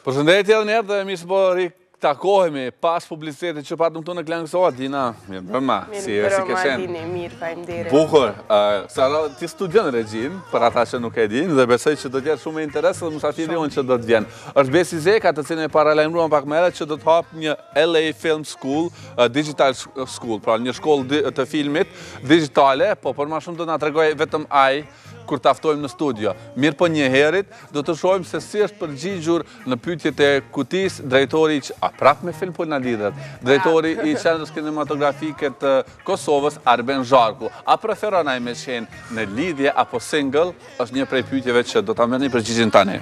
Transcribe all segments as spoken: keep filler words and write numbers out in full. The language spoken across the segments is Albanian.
Përshëndetje edhe njerë dhe mi së bëri takohemi pas publicitetit që patëm të në klangësot, Dina, mirë brëma, si e si ke shenë. Mirë mirë, faleminderit. Bukur, Sara, ti studion regjin, për ata që nuk e din, dhe besoj që do t'jetë shumë interes dhe musafiri unë që do t'vjen. Është Besi Zeka, të cilën e paralajmëruan pak më herët që do t'hap një L A Film School, Digital School, pra një shkollë të filmit digitale, po për ma shumë do nga tregoj vetëm aj, kur taftojmë në studio. Mirë po një herit, do të shohim se si është përgjigjur në pyetjet e kutis drejtori që, a prap me film po në lidhet, drejtori i qendrës kinematografike të Kosovës, Arben Zharku. A preferon ai me qenë në lidhje apo single, është një prej pyetjeve që do ta merrni përgjigjen tani.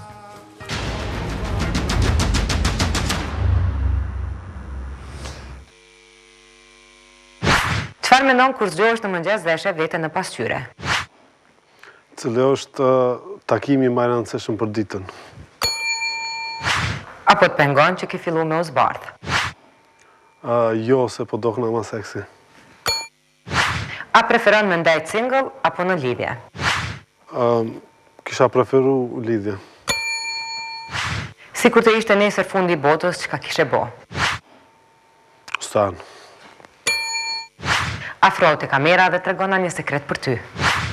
Çfarë mendon kur zgjohesh në mëngjes dhe e sheh veten në pasqyre? Cili është takimi më i rëndësishëm për ditën? Apo të pengon që ki fillu me u zbardh? Jo, se po dokna ma seksi. A preferon me ndajt single apo në lidhje? Kisha preferu lidhje. Si kur të ishte nesër fundi i botës, çka kishe bo? Stan. Afrohu te kamera dhe tregona një sekret për ty.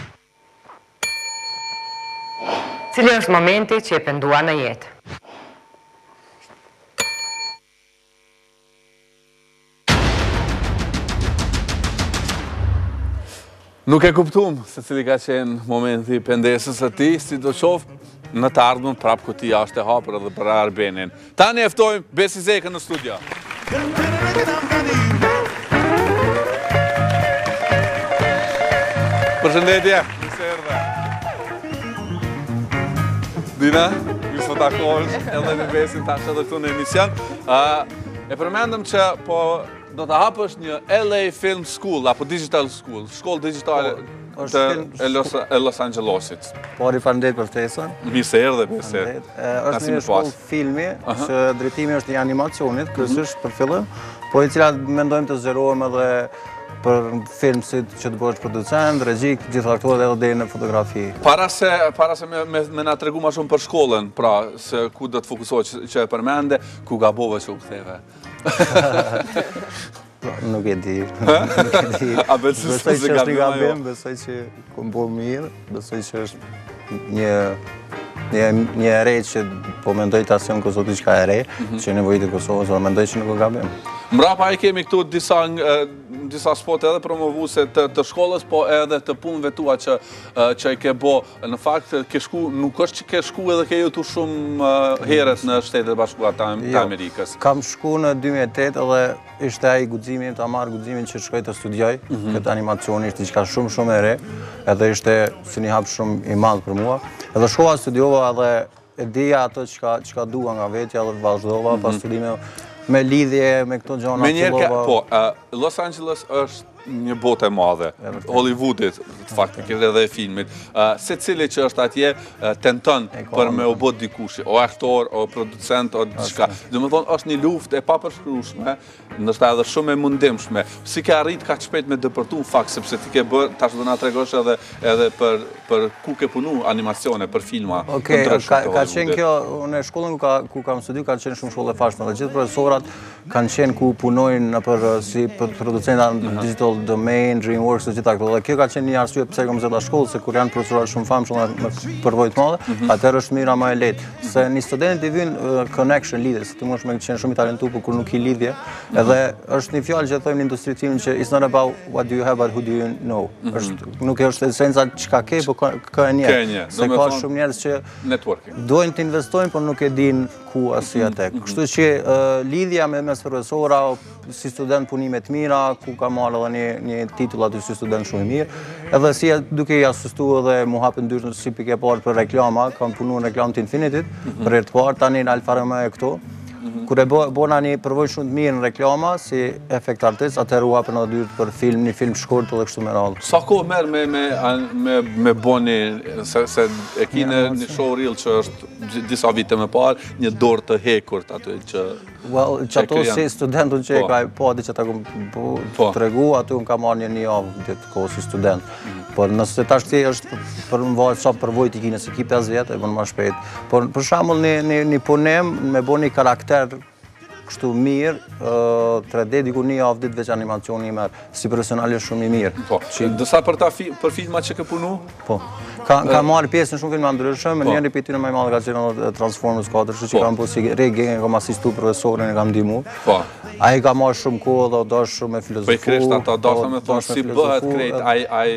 Cili është momenti që e pendua në jetë? Nuk e kuptum se cili ka qenë momenti pendesës e ti, si do qofë në të ardhën prapë ku ti ashtë e hapër edhe për Arbenin. Tani eftojmë Besi Zekën në studio. Përshëndetje, mëse erdhe. Dina, mirë së takohesh, edhe në Besin tash edhe këtu në emision. E përmendëm që po do të hapësh një L A Film School, apo Digital School, shkollë digitale të Los Angelesit. Po, rifalenderit për ftesën. Mirë se erdhe, Besi. Është një shkollë filmi, që drejtimi është i animacionit, kryesisht për fillim, po i cilat mendojmë të zgjerohem edhe për film si që të bësh producent, regjik, gjithë aktorët edhe deri në fotografi. Para se, para se me, me, me na tregu ma shumë për shkollën, pra, se ku do të fokusohet që, që e përmende, ku gabove që u ktheve? Nuk e di. Nuk e di. A besoj që është një gabim, besoj që ku më bo mirë, besoj që është një Një, një re që po mendoj të asion Kosovë diçka e re, që nevojitë e Kosovës, o mendoj që nuk o gabim. Mrapa i kemi këtu disa, disa spot edhe promovuse të, të shkollës, po edhe të punëve tua që, që i ke bo. Në fakt, ke shku, nuk është që ke shku edhe ke jetu shumë heret në Shtetet e Bashkuara të, të Amerikës. Kam shku në dy mijë e tetë edhe ishte ai guximin, të marrë guximin që shkoj të studioj, këtë animacioni ishte diçka shumë shumë e re, edhe ishte si një hap shumë i madh për mua. Edhe shkova studiova edhe e dija ato që ka dua nga vetja dhe vazhdova pas studime me lidhje, me këto gjona. Me njerë, po, Los Angeles është një botë e madhe, Hollywoodit, faktikisht edhe e filmit. Se cili që është atje tenton për me u bot dikushi, o aktor, o producent, o diçka. Dhe më thonë, është një luft e papërshkrueshme, ndoshta edhe shumë e mundimshme. Si ke arrit ka shpejt me dëpërtu fakt, sepse ti ke bërë, tash do na tregosh edhe edhe për për ku ke punu animacione, për filma. Okej, ka qenë kjo, në shkollën ku kam studiu, ka qenë shumë shkollë e fashme, dhe gjithë profesorat kanë qenë ku punojnë për si producenta digital Domain, DreamWorks dhe gjitha këto. Dhe kjo ka qenë një arsye pse kam zgjedhur shkollë, se kur janë profesorë shumë famshëm me përvojë të mëdha, atëherë është mira më e lehtë. Se një student i vjen connection lidhje, se ti mund të qenë shumë i talentuar, por kur nuk i lidhje, edhe është një fjalë që thonë në industrinë time që it's not about what do you have but who do you know. Është nuk është esenca çka ke, por ka e një. Se ka shumë njerëz që networking duajnë të investojnë, por nuk e dinë ku asi atë. Kështu që lidhja me mes profesora, si student punime të mira, ku ka marrë edhe një, një titull aty si student shumë i mirë, edhe si duke i asistuar edhe mu hapën dyrën si pikë e parë për reklama, kam punuar në reklam të Infinitit, për herë të parë tani në Alfa Romeo këtu, kur e bona një përvojë shumë të mirë në reklama, si efekt artist, atëherë u hapën edhe dyert për film, një film shkurt edhe kështu me radhë. Sa kohë merr me me me me boni se se e kine një show reel që është disa vite më parë, një dorë të hekurt aty që Well, që ato si studentun që e ka po aty që ta kom tregu, aty unë ka marrë një një javë ditë kohë si student. Por nëse tash ti është për më varet sa përvojë ti kine se ki pesë vjet, e bën më shpejt. Por për shembull një një një punim me bën një karakter kështu mirë, tre D diku një javë ditë veç animacioni i merr, si profesionalisht shumë i mirë. Po. Disa për ta për filma që ke punu? Po. Ka ka marrë pjesë në shumë filma ndryshëm, njëri prej tyre më i madh ka qenë Transformers katër, kështu që kam bërë si reggae, kam asistuar profesorin e kam ndihmuar. Po. Ai ka marrë shumë kohë dhe dosh shumë me filozofi. Po i krisht ata, doshta me thonë si bëhet krejt ai ai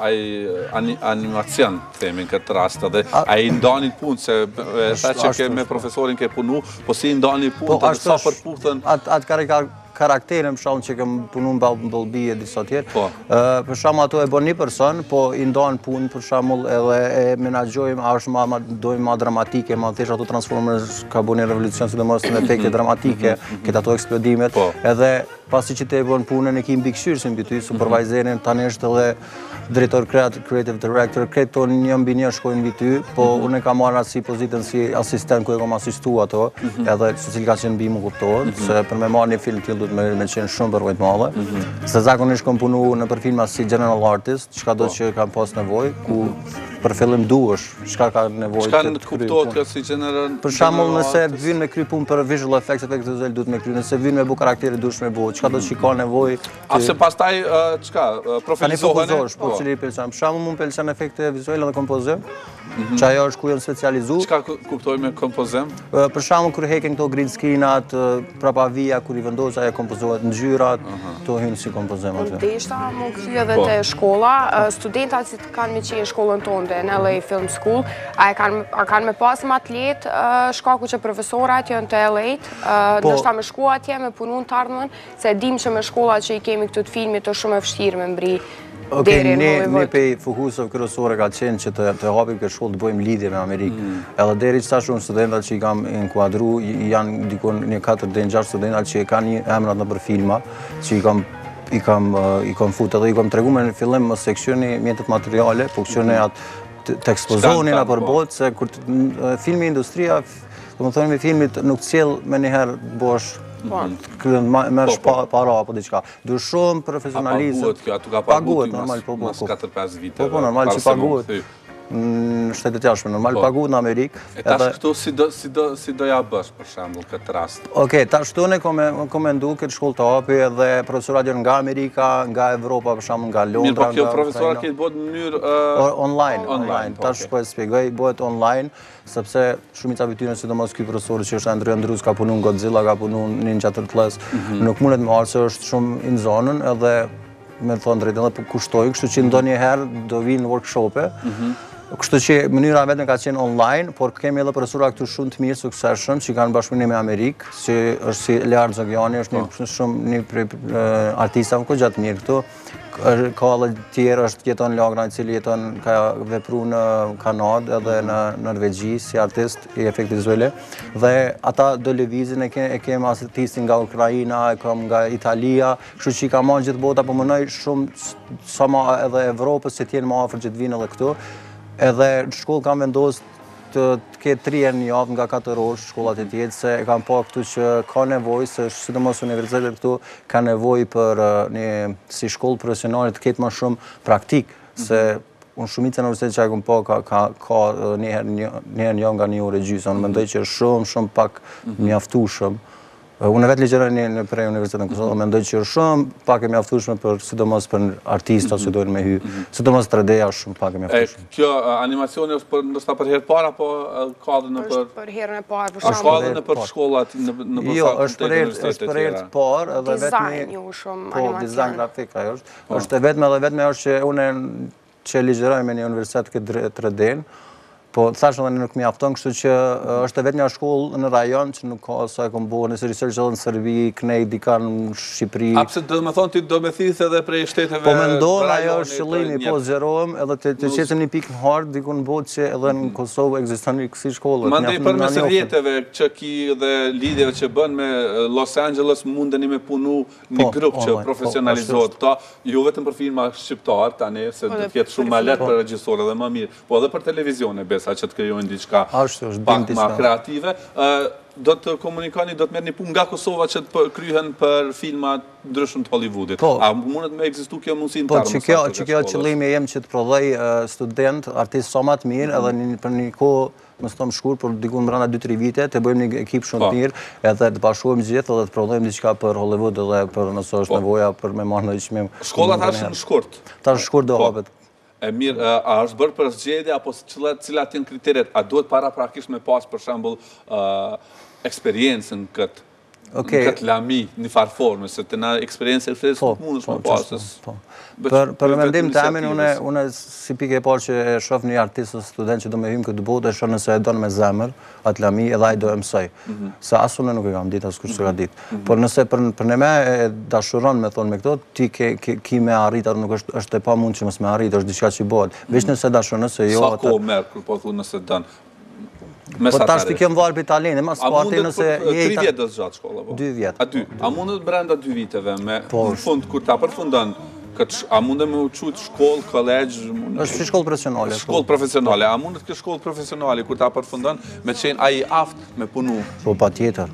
ai animacion, themi në këtë rast, edhe ai ndani punë, se sa që ke me profesorin ke punu, po si ndani punë, edhe sa përputhen. Atë karakterin, për shkakun që kem punu në Bumblebee e disa tjerë. Për shkakun ato e bën një person, po i ndan punë për shkakun edhe e menaxhojmë, a është më dojmë më dramatike, më thjesht ato Transformers ka bënë revolucion sidomos në efekte dramatike, këtë ato eksplodimet, edhe pasi që te e bën punën e ki mbikëqyrësin mbi ty, supervisorin tani është edhe drejtor creative director, këto një mbi një shkojnë mbi ty, po unë e kam marrë si pozitën si asistent ku e kam asistu ato, edhe se cili ka qenë mbi më kuptohet, se për me marrë një film tillë duhet me me qenë shumë përvojë të madhe. Se zakonisht kam punu në për filma si general artist, çka do që kam pas nevojë, ku për fillim duhesh, çka ka nevojë. Çka në të kuptohet kjo si general? Për shembull, nëse vjen me kry punë për visual effects, efekte vizuale duhet me kry, nëse vjen me bu karaktere duhesh me bu, çka do që ka nevojë. A se pastaj çka profesionohen? Po cili pëlqen. Për shembull, më pëlqen efekte vizuale dhe kompozim. Që ajo është ku janë specializuar. Çka kuptoj me kompozim? Për shembull, kur heken këto green screenat, prapa vija kur i vendos ajo kompozohet ngjyrat, to hyn si kompozim aty. Deshta më kthy edhe te shkolla, studentat që kanë me qenë shkollën tonë në L A Film School, a kanë a kanë me pas më atlet, shkaku që profesorat janë të L A, ndoshta me shku atje me punu në të ardhmen, se dim që me shkollat që i kemi këtu të filmit është shumë e vështirë me mbri. Okej, ne pej fokusov kryesore ka qenë që të hapim këtë shkollë të bëjmë lidhje me Amerikë. Edhe deri që tash unë studentat që i kam inkuadru, janë dikon një katër deri në gjashtë studentat që kanë një emrat në për filma, që i kam i kam i kam futur edhe i kam treguar në fillim mos e këshirni mjetet materiale, po këshirni atë të ekspozonin apo botë, se kur filmi industria, domethënë me filmit nuk cjell më një herë bosh mersh para apo diçka. Duhet shumë profesionalizëm. Paguhet kjo, aty ka paguhet normal po mas katër pesë vite. Po po normal që paguhet. Në shtetet jashtme, normal paguhet në Amerikë. E tash këtu si do si do si do ja bësh për shembull këtë rast? Okej, tash këtu ne kam menduar këtë shkollë të hapi edhe profesorat janë nga Amerika, nga Evropa, për shembull nga Londra. Mirë, po kjo profesorat këtë bëhet në mënyrë online, online. Tash po e shpjegoj, bëhet online, sepse shumica e tyre, sidomos ky profesor që është Andrea Andrus, ka punuar në Godzilla, ka punuar në Ninja Turtles, nuk mundet me marrë se është shumë in zonën edhe me thonë drejtën edhe kushtojnë, kështu që ndonjëherë do vinë në workshope. Kështu që mënyra vetëm ka qenë online, por kemi edhe profesora këtu shumë të mirë, suksesshëm, që kanë bashkëpunim me Amerikë, që është si Lear Zogjani, është një shumë një prej artistave më gjatë mirë këtu. Ka edhe tjerë, është jeton Lagra, i cili jeton ka vepruar në Kanadë edhe në Norvegji si artist i efekte vizuale. Dhe ata do lëvizin e kemi artistin nga Ukraina, e kam nga Italia, kështu që i ka marrë gjithë bota, po mënoj shumë sa ma edhe Evropës që t'jenë më afër që t'vinë edhe këtu. Edhe në shkollë kam vendosë të ketë tri herë në javë nga katër orë shkollat e tjetë, se kam pa këtu që ka nevojë, se sidomos universitetet këtu ka nevojë për një si shkollë profesionale të ketë më shumë praktik, se unë shumica në universitet që e kam pa ka një herë në javë nga një orë e gjysmë, unë mendoj që është shumë, shumë pak mjaftueshëm. Unë vetë ligjeroj në prej Universitetin Kosovë, mendoj që është shumë pak e mjaftueshme për sidomos për artistat që dojnë me hy, sidomos tre D-ja është shumë pak e mjaftueshme. Kjo animacioni është për ndoshta për herë parë apo ka edhe në për për herën e parë për shembull? Ka edhe në për shkollat në në Jo, është për herë është për herë të parë edhe vetëm dizajn ju shumë po animacion. dizajn grafik ajo është. Është vetëm edhe vetëm është që unë që ligjeroj me një universitet këtë tre D-n. Po, thash edhe nuk mjafton, kështu që është e vetë një shkollë në rajon që nuk ka sa e kom bo nëse research edhe në Serbi, Knej, dika në Shqipëri. A pse do me thonë ti do me thithë edhe prej shteteve... Po me ndonë, ajo është qëllimi, po zgjerohem edhe të qesim një pikë në hard, diku në botë që edhe në Kosovë ekziston një kësi shkollë. Mandej për mes rrjeteve që ki dhe lidhjeve që bën me Los Angeles mundeni me punu një grup që profesionalizohet ta, jo vetëm për firma shqiptar tani, se do të jetë shumë më lehtë për regjisorë dhe më mirë, po edhe për televizione besa që të krijojnë diçka pak më kreative. Do të komunikoni, do të merrni punë nga Kosova që të kryhen për filma ndryshëm të Hollywoodit. A mundet me ekzistu kjo mundësi në tarë? Po, që kjo qëllimi jem që të prodhoj student, artist sa më të mirë, edhe për një kohë më së tomë shkur, për dikun brenda dy tre vite, të bëjmë një ekip shumë të mirë, edhe të bashkojmë gjithë edhe të prodhojmë diçka për Hollywood edhe për nëse është nevoja për me marrë në çmim. Shkolla tash në shkurt. Tash shkurt do hapet. E mirë, a është bërë për zgjedhje, apo cilat janë kriteret? A duhet para prakisht me pas, për shembull, eksperiencën këtë, në këtë lami, një farë formë, se të na eksperiencë e fresë nuk mund është me pasës. Për mendim të amin, une si pike e parë që e shof një artist ose student që do me hymë këtë botë, e shof nëse e donë me zemër, atë lami, edhe ai do e mësoj. Se asë une nuk e kam ditë, asë kërë që ka ditë. Por nëse për në me e dashuron me thonë me këto, ti ki me arritë, nuk është e pa mund që mësë me arritë, është diçka që i bëhet. Veç nëse dashuron, nëse jo... Sa ko merë, kërë po thu nëse dënë? Po tash të kemë varë për Italinë, mas parti nëse... A mundet tri vjetë dhe zgjatë shkolla? dy vjetë. A dy? A mundet brenda dy viteve me fund, kur ta përfundan, a mundet me uqut shkollë, kolegj... është shkollë profesionale. Shkollë profesionale. A mundet kjo shkollë profesionale, kur ta përfundan, me qenë a i aftë me punu? Po, pa tjetër.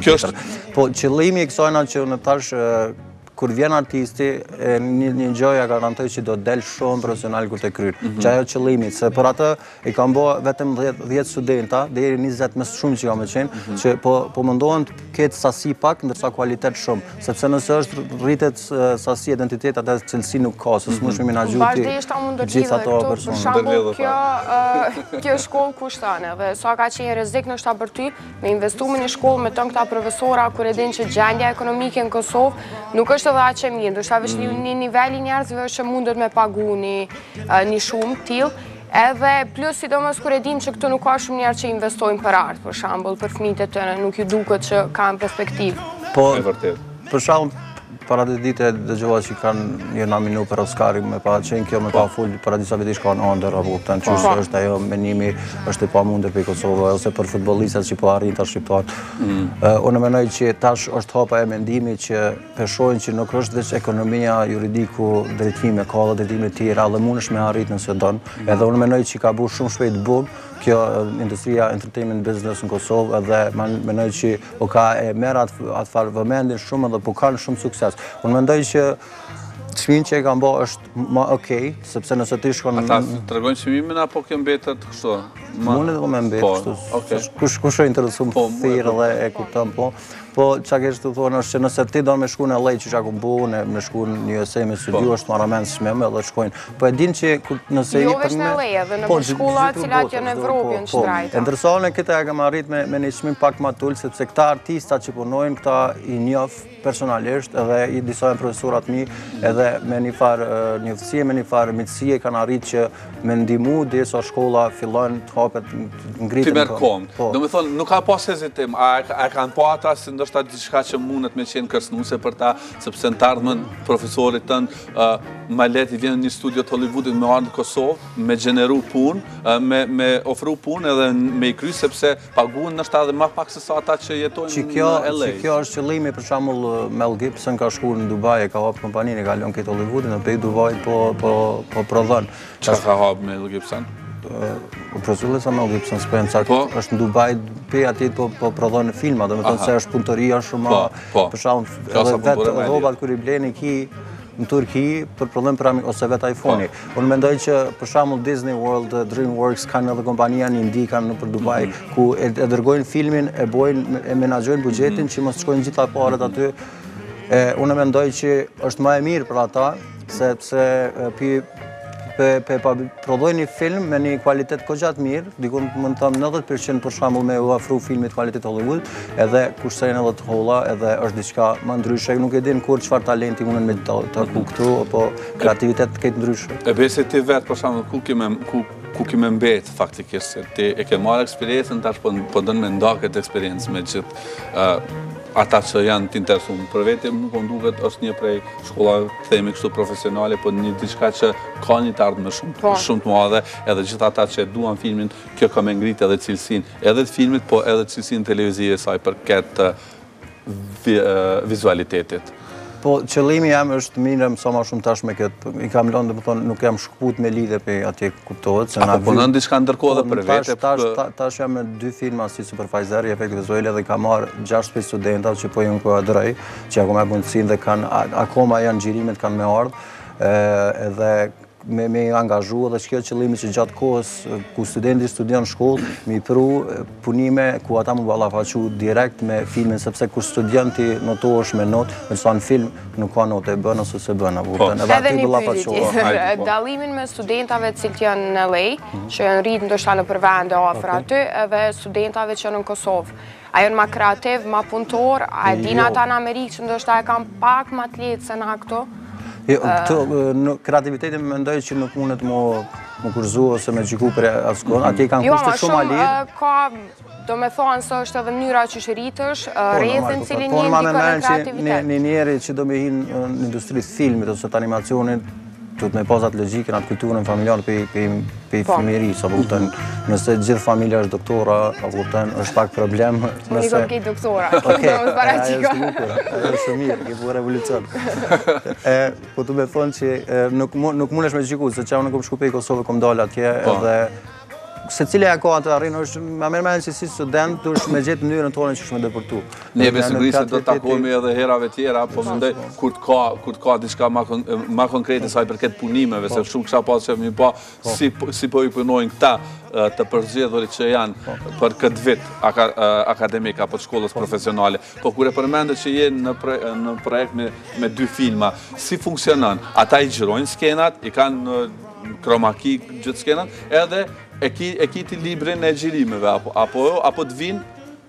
Po, qëllimi i kësajna që në tash... Kur vjen artisti, një gjoja garantoj që do del shumë profesional kur të kryrë. Që ajo qëllimit, se për atë i kam bo vetëm dhjetë studenta, dhe i njëzet mes shumë që kam e qenë, që po mundohen të ketë sasi pak, ndërsa kualitet shumë. Sepse nëse është rritet sasi identitet, atë cilësi nuk ka, se s'mu shumë i nagjuti gjithë ato personë. Për shembull, kjo shkollë kushtane, dhe sa ka qenë rrezik në shta për ty, me investu me një shkollë me tënë këta profesora, kur e din që gjendja ekonomike në Kosovë, nuk është edhe aqe mirë, do shta vesh një nivelli njerëzve që mundet me pagu një shumë t'il, edhe plus si do mos kur e dim që këtu nuk ka shumë njerë që investojnë për artë, për shambull, për fmitë të në, nuk ju duket që kanë perspektivë. Po, për shambull, para dhe dite dhe gjova që kanë një naminu për Oscari, me pa qenë kjo me pa full, para disa vetish ka në ndër, apo të në qështë është ajo menimi, është e pa mundër për Kosovë, ose për futbolistat që po arrin të shqiptar. Unë menoj që tash është hapa e mendimi që peshojnë që nuk është veç ekonomia, juridiku, drejtime, ka dhe drejtime tjera, dhe mund është me arrit nëse donë, edhe unë menoj që ka bu shumë shpejt bum, kjo industria entertainment business në Kosovë edhe menoj që o ka e merë atë farë vëmendin shumë edhe po kanë shumë sukses. Unë mendoj që çmimin që e kam bo është ma okej, sepse nëse ti shkon... Ata të regojnë çmimin apo ke mbetet kështu? Mune dhe me mbet kështu. Kush e interesu më thirë dhe e kuptam po. Po, që ke që të thonë është që nëse ti do me shku në lej që që aku bu, me shku në një esej me studio, është marament shmeme edhe shkojnë. Po e din që nëse... Jo vesh në lej edhe në për shkulla cilat jo në Evropë në shtrajta. E ndërsohën e këta e kam arrit me një shmim pak ma tull, sepse këta artista që punojnë, këta i njof personalisht edhe i disojnë profesorat mi edhe me një farë njëftësie, me një farë mitësie kanë arrit që me ndimu dhe sa shkolla fillon të hapet ngritën. Ti merë kom. Do me thonë, nuk ka pas hezitim, a kanë po ata si ndoshta diçka që mundet me qenë kërcënuese për ta, sepse në të ardhmen profesorit tënë ma let i vjen një studio të Hollywoodit me ardhë në Kosovë, me gjeneru punë, me ofru punë edhe me i kry, sepse paguën nështë edhe ma pak se sa ata që jetojnë në L A. Që kjo është qëllimi, për shembull Mel Gibson ka shku në Dubai, e ka hapë kompaninë, e ka lënë këtë Hollywoodin, në pej Dubai po prodhon. Qa ka hapë Mel Gibson? Prosullë sa Mel Gibson s'pojnë cakë, është në Dubai, pe atit po prodhon në filma, dhe me thonë se është punëtoria shumë, për shumë, edhe vetë robat kër i bleni ki në Turki për problem për amin, ose vetë iPhone-i. Unë mendoj që për shembull Disney World, DreamWorks kanë edhe kompania një ndi kanë në për Dubai, ku e dërgojnë filmin, e bojnë, e menagjojnë bugjetin që mos shkojnë gjitha paret aty. Unë mendoj që është ma e mirë për ata, sepse pe prodhoj një film me një kualitet kogjatë mirë, dikun më në thëmë nëntëdhjetë përqind për shembull me u afru filmit kualitet Hollywood, edhe kushtërin edhe të holla, edhe është diçka më ndryshe, nuk e din kur qëfar talenti mundën me të ku këtu, apo kreativitet të ketë ndryshe. E besi ti vetë, për shembull, ku ku kime mbet faktikisht, se ti e ke marrë eksperiencën, tash po, po dënë me nda këtë eksperiencë me gjithë uh, ata që janë të interesuar. Për vete mu po nduket është një prej shkolla, themi kështu profesionale, po një diçka që ka një të ardhme shumë, shumë të madhe, edhe gjithë ata që duan filmin, kjo ka me ngritë edhe cilësinë edhe të filmit, po edhe cilësinë televizive saj për këtë vi, uh, vizualitetit. Po, qëllimi jam është mirëm sa ma shumë tash me këtë, i kam lënë dhe më thonë, nuk jam shkput me lidhe për atje kuptohet. Apo punën diçka ndërkohë dhe për vete? Tash jam me dy filma si Supervisor, i efekti vizuale, dhe kam marrë gjashtë për studentat që po ju në kuadroj, që ako me mundësin dhe kanë, akoma janë gjirimet kanë me ardhë, edhe me me angazhu dhe që kjo qëllimi që gjatë kohës ku studenti studion shkollë, mi pru punime ku ata mu ballafaqu direkt me filmin, sepse kur studenti notohesh me notë, me sa në film nuk ka notë e bën ose se bën. Edhe një pyetje tjetër, dallimin me studentave të cilët janë në L A, që janë rritë ndoshta në përvende afër aty, edhe studentave që janë në Kosovë. A janë ma kreativ, ma punëtor, a e din ata në Amerikë që ndoshta e kam pak ma të lehtë se na këto? Kreativitetin me mendoj që nuk mundet më kurzu ose me gjiku për askon, atje i kanë kushte shumë a lirë. Ka, do me thonë së është edhe mënyra që shëritësh, rrezin cilin një ndikon në kreativitet. Një njeri që do me hinë në industrisë filmit ose të animacionit, të me pasat logjikën, atë kulturën familjarë për fëmiri, sa vëllëtën, nëse gjithë familja është doktora, vëllëtën, është pak problem. Unë i kom kejtë doktora, do më zbara qika. Ajo është bukur, ajo është mirë, ke po revolucion. Po të me thonë që nuk mundesh me gjiku, se që unë kom shku pe i Kosovë, kom dalë atje, edhe se cilë e ka atë arrinë, është ma mërë menë që si student, du është me gjithë mënyrën tonë që është me dëpërtu. Ne besë ngri se do të takohemi edhe herave tjera, po mëndoj, kur të ka diçka ma konkrete saj për këtë punimeve, se shumë kësha pasë që mi pa, si po i punojnë këta të përzgjedhurit që janë për këtë vit akademik apo të shkollës profesionale. Po kur e përmendë që jenë në projekt me dy filma, si funksionan? Ata i gjirojnë skenat, i kanë kromaki gjithë skenat, edhe e kiti librin e gjirimeve, apo të vinë,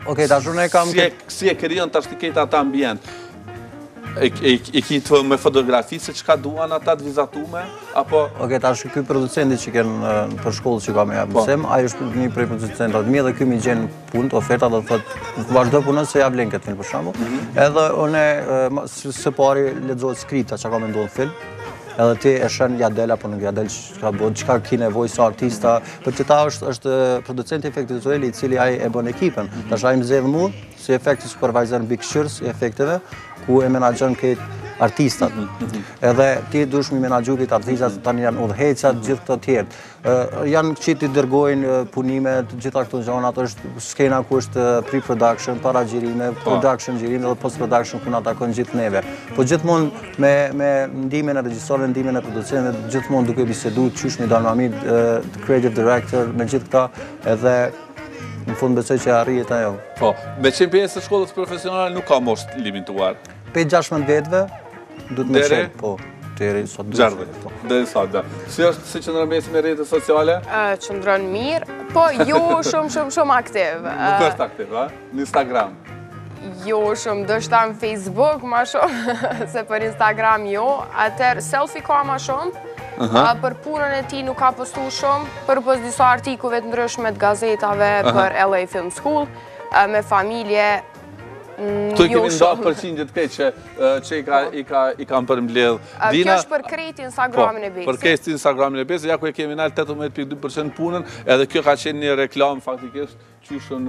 si e kërion të ashtë të ketë ata ambient, e kitë me fotografi se që ka duan ata të vizatume, apo... Oke, ta është këj producenti që kënë për shkollë që ka me ja mësem, ajo është një prej producentat mi edhe këj mi gjenë punë, oferta dhe thëtë, vazhdo punën se ja vlen këtë film për shambu, edhe one së pari lexohet skripta që ka me ndonë film, edhe ti e shën ja del apo nuk ja del që ka ki nevoj sa artista, për që ta është producenti efekti vizuali i cili ai e bën ekipën. Ta shaj më zedhë mu, si efekti supervisor në bikëshyrës i efekteve, ku e menagjon këtë artistat. Edhe ti dush mi menagju këtë artistat, tani janë udhëheqat, gjithë të tjertë. Janë që ti dërgojnë punimet, gjitha këto gjonat, është skena ku është pre-production, para gjirime, production gjirime dhe post-production ku në atakon gjithë neve. Po gjithmonë me ndimin e regjisorën, ndimin e producentit, gjithmonë duke bisedu, qysh një dalë mamit, creative director, me gjithë këta, edhe në fund besoj që arrijet ajo. Po, me qenë pjesë të shkollës profesionale nuk ka mosht limituar? Pe gjashmënt vetëve, du të me qenë, po, deri sot du të qenë. Deri sot, da. Si është si qëndrën mesi me rrjetet sociale? Qëndrën mirë, po jo shumë shumë shumë aktiv. Nuk është aktiv, a? Në Instagram? Jo shumë, dështë në Facebook ma shumë, se për Instagram jo, atër selfie ka ma shumë, për punën e ti nuk ka postu shumë, për pës disa artikuve të ndryshme të gazetave për L A Film School, me familje, Këtu i kemi nda përqindjet kej që i kam përmbledh. Kjo është për krejt Instagramin e Besi. Për krejt Instagramin e Besi, ja ku e kemi nalë tetëmbëdhjetë pikë dy përqind punën, edhe kjo ka qenë një reklam faktikisht qyshën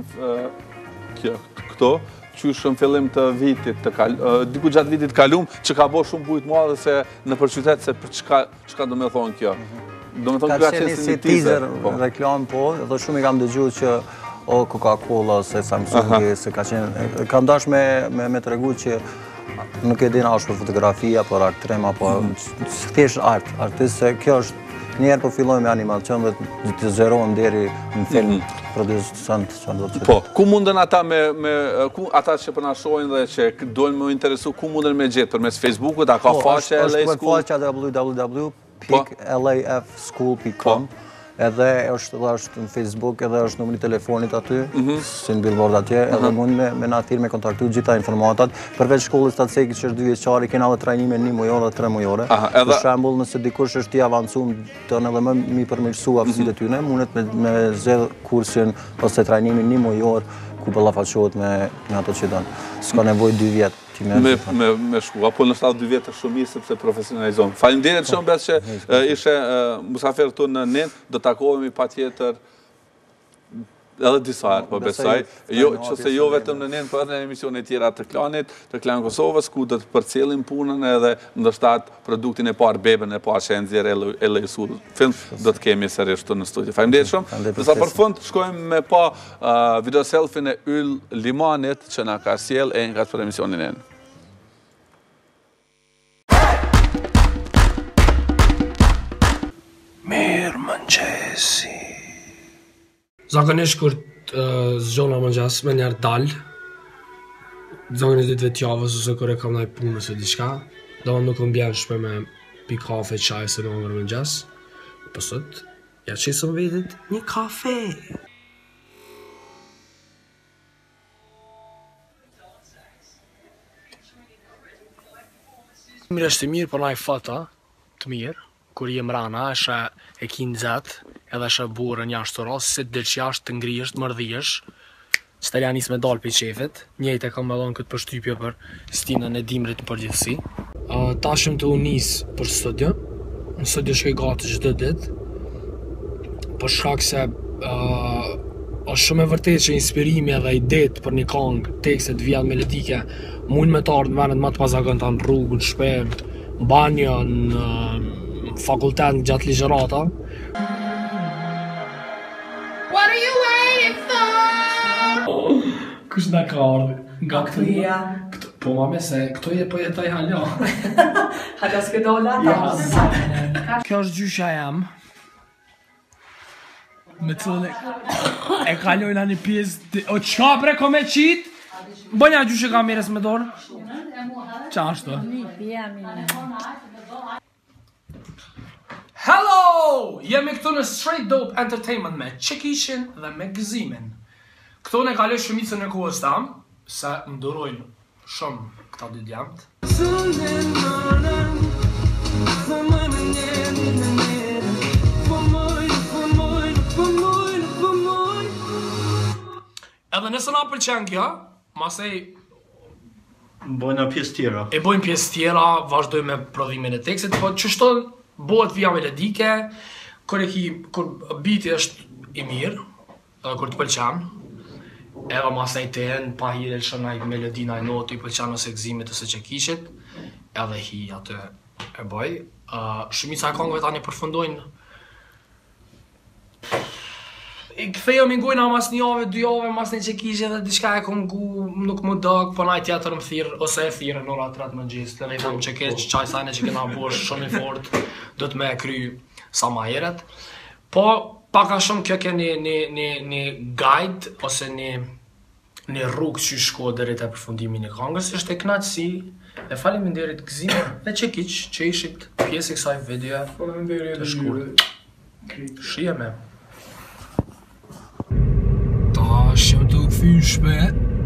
këto, qyshën fillim të vitit, diku gjatë vitit kalum, që ka bo shumë bujt mua dhe se në përqytet se për qka do me thonë kjo. Do me thonë kjo ka qenë si një teaser. Reklam po, dhe shumë i kam dëgju që o Coca-Cola, ose Samsungi, se ka qenë... Kam dash me të regu që nuk e dina është për fotografia, për aktrem, apo... Thjesht art, artist, se kjo është njerë po filloj me animacion dhe të zerohen deri në film producent. Po, ku munden ata me... Ata që përnashojnë dhe që dojnë me interesu, ku munden me gjithë? Për mes Facebookut, a ka faqe L A School? Po, është për faqe w w w pikë l a f school pikë com. edhe është edhe është në Facebook, edhe është numri i telefonit aty, si në billboard atje, edhe mund me me na thirr me kontaktu gjitha informatat. Përveç shkollës Tatceki që është dy vjeçare, kena edhe trajnime një mujore dhe tre mujore. Për shembull, nëse dikush është i avancuar të në edhe më mi përmirësu aftësitë e tyre, mundet me me zgjedh kursin ose trajnimin një mujor ku ballafaqohet me me ato që don. S'ka nevojë dy vjet. Me, me, me shku, apo në shtatë dy vjetë është shumë mirë sepse profesionalizon. Faleminderit shumë besë që ishe musafir këtu në Nin, do takohemi patjetër edhe disa herë, po besoj, jo, që se jo vetëm në Nin, por edhe në emisione tjera të Klanit, të Klan Kosovës, ku do të përcjellim punën edhe ndoshta produktin e parë, bebën e parë që e nxjerr L A Sul Film, do të kemi sërish këtu në studio. Faleminderit shumë. Dhe sa për fund shkojmë me pa uh, video selfie në Yll Limanit që na ka sjell e nga për emisionin e në. Mirë mëngjesi. Zakonisht kur uh, zgjona mëngjes me njerë dal, zakonisht ditëve të javës ose kur e kam ndaj punë ose diçka, do nuk më bjen shpe me pi kafe, qaj se në ngër mëngjes. Po sot, ja qesëm vetit një kafe. Mirë është i mirë, por na i fata të mirë. Kur jem rana, eshe e kinë zetë, edhe eshe burën jashtë të rasë, si të dërqë jashtë të ngrijesh, të mërdhijesh, që të janis me dalë për qefet, njëjtë e kam me dhonë këtë përshtypje për stinën e dimrit për gjithësi. Uh, Tashëm të unis për studio, në studio shkoj gati çdo ditë, për shkak se uh, është shumë e vërtet që inspirimi edhe idetë për një këngë, tekstet, vijat melodike, mund me të ardhë në vendet më të pazagënta në rrugë, në shpejt, në banjo, në fakultet në gjatë ligjërata. What are you waiting for? Kush na ka ardhë? Nga këtu ja. Po ma me se, këto je po jetaj halja. Halja s'ke dola ata. Kjo është gjysha jam. Me cëllë e kalojna një pjesë... O qka bre ko me qitë? Bënja gjyshe ka mires me dorë? Qa ashtu? Hello! Jemi këtu në Straight Dope Entertainment me Qekishin dhe me Gëzimin. Këtu ne kaloj shumicën e kohës tam, se më durojnë shumë këta dy djemët. Edhe nëse na pëlqen kjo, masej bojna pjesë tjera. E bojnë pjesë tjera, vazhdojmë me prodhimin e tekstit, po çështon bëhet vija melodike, kur e ki, kur biti është i mirë, edhe kur të pëlqen, edhe masej të enë, pa hire lëshën ai melodina e notë, i pëlqen ose Gëzimit ose Qekishit, edhe hi atë e bëj. Uh, Shumica e këngëve tani përfundojnë. I kthejëm i ngujna mas një jave, dy jave, mas një Qekishit dhe diçka e këngu nuk më dëg, po naj tjetër më thirë, ose e thirë në ora tretë mëngjes, të ne i thamë që keq, qaj sajne që kena bosh shumë i fort, do të me kry sa ma heret. Po, paka shumë kjo ke një, një, një, një guide, ose një, një rrugë që shko deri te përfundimi një këngës, është e knaqësi, e faleminderit Gëzimit dhe Qekiq që ishit pjesë e kësaj video të shkurt. Shijeme. Shëm të këthy shpe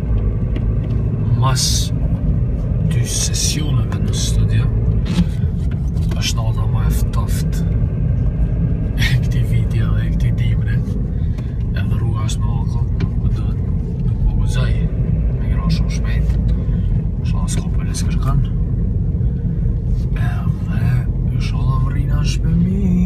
mas dy sesioneve në studio është nata ma e ftoft e këti video dhe e këti dimre edhe rruga është me akot nuk do nuk po guzaj me gra shumë shpejt shala s'ka për lesë kërkan edhe shala më rina shpe mi